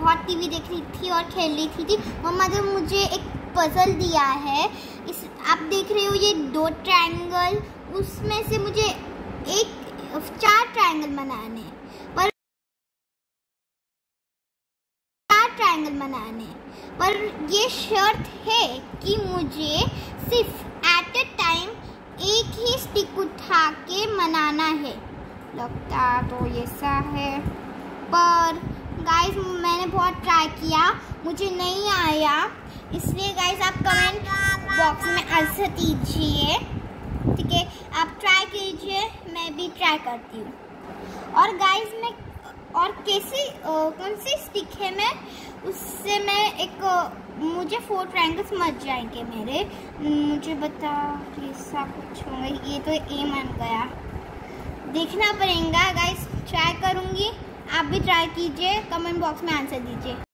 बहुत टीवी देख रही थी और खेल रही थी। मम्मा ने मुझे एक पजल दिया है। इस आप देख रहे हो ये 2 ट्रायंगल, उसमें से मुझे 4 ट्रायंगल बनाने पर 4 ट्रायंगल बनाने पर ये शर्त है कि मुझे सिर्फ एट अ टाइम एक ही स्टिक उठा के बनाना है। लगता तो ऐसा है, पर गाइस मैंने बहुत ट्राई किया, मुझे नहीं आया। इसलिए गाइस आप कमेंट बॉक्स में आंसर दीजिए, ठीक है? आप ट्राई कीजिए, मैं भी ट्राई करती हूँ। और गाइस मैं और कौन सी स्टिक है मैं उससे मैं मुझे 4 ट्रायंगल्स मच जाएंगे मेरे। मुझे बता ऐसा कुछ होगा, ये तो ए बन गया, देखना पड़ेगा गाइस। ट्राई करूँगी, आप भी ट्राई कीजिए, कमेंट बॉक्स में आंसर दीजिए।